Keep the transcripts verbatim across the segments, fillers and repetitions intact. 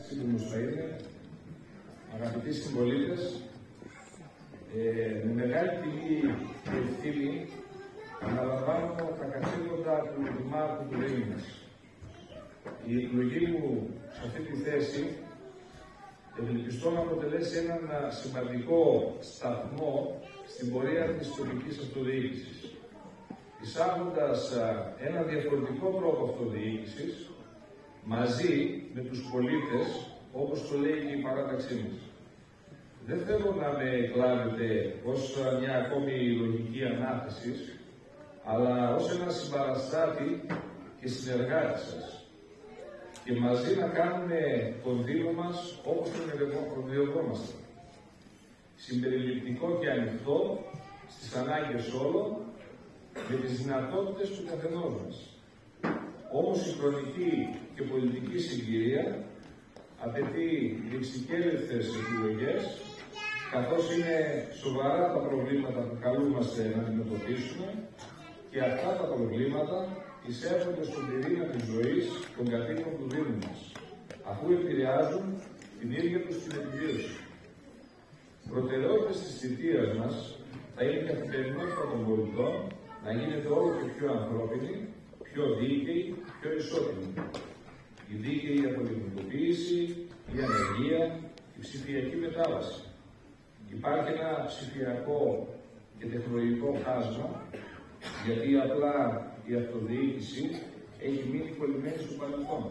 σύντομος θα είναι. Αγαπητοί συμπολίτες, ε, με μεγάλη τιμή και ευθύνη αναλαμβάνω τα καθήκοντα του Δημάρχου του Δήμου. Η εκλογή μου σε αυτή τη θέση ευελπιστώ να αποτελέσει έναν σημαντικό σταθμό στην πορεία της τοπικής αυτοδιοίκησης, εισάγοντας ένα διαφορετικό τρόπο αυτοδιοίκησης μαζί με τους πολίτες, όπως το λέει και η παράταξή μας. Δεν θέλω να με εκλάβετε ως μια ακόμη λογική ανάθεση, αλλά ως ένα συμπαραστάτη και συνεργάτη σας. Και μαζί να κάνουμε τον Δήμο μας όπως τον ονειρευόμαστε. Συμπεριληπτικό και ανοιχτό στις ανάγκες όλων, με τις δυνατότητες του καθενός μας. Όμως η χρονική και πολιτική συγκυρία απαιτεί ρηξικέλευθες επιλογές, καθώς είναι σοβαρά τα προβλήματα που καλούμαστε να αντιμετωπίσουμε και αυτά τα προβλήματα εισέρχονται στον πυρήνα της ζωής των κατοίκων του Δήμου μας, αφού επηρεάζουν την ίδια τους την επιβίωση. Προτεραιότητες της θητείας μας θα είναι η καθημερινότητα των πολιτών να γίνεται όλο και πιο ανθρώπινη, πιο δίκαιη, πιο ισότιμη. Η δίκαιη αποδημοκρατοποίηση, η ανεργία, η ψηφιακή μετάβαση. Υπάρχει ένα ψηφιακό και τεχνολογικό χάσμα, γιατί απλά η αυτοδιοίκηση έχει μείνει κολλημένη στο παρελθόν.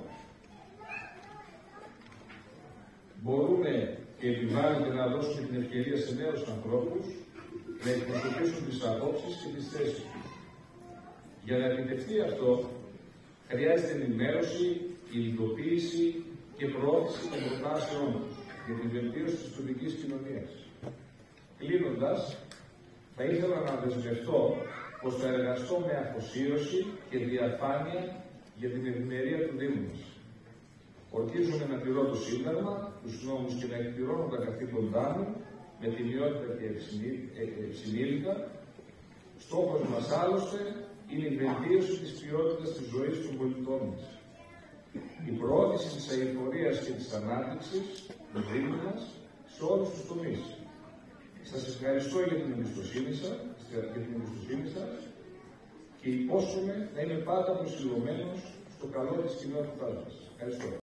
Μπορούμε και επιβάλλεται να δώσουμε την ευκαιρία σε νέους ανθρώπους να εκπροσωπήσουν τις απόψεις και τις θέσεις τους. Για να επιτευχθεί αυτό, χρειάζεται ενημέρωση, κινητοποίηση και προώθηση των προτάσεων για την βελτίωση της τοπικής κοινωνίας. Κλείνοντας, θα ήθελα να δεσμευτώ πως θα εργαστώ με αφοσίωση και διαφάνεια για την ευημερία του Δήμου μας. Ορκίζομαι να τηρώ το Σύνταγμα, τους νόμους και να εκπληρώνω τα καθήκοντά μου με τιμιότητα και ευσυνείδητα. Στόχος μας άλλωστε είναι η βελτίωση της ποιότητας της ζωής των πολιτών μας. Η προώθηση της αειφορίας και της ανάπτυξης του Δήμου μας σε όλους τους τομείς. Σας ευχαριστώ για την εμπιστοσύνη σας, για την εμπιστοσύνη σας και υπόσχομαι να είμαι πάντα προσιλωμένος στο καλό της κοινότητάς μας. Ευχαριστώ.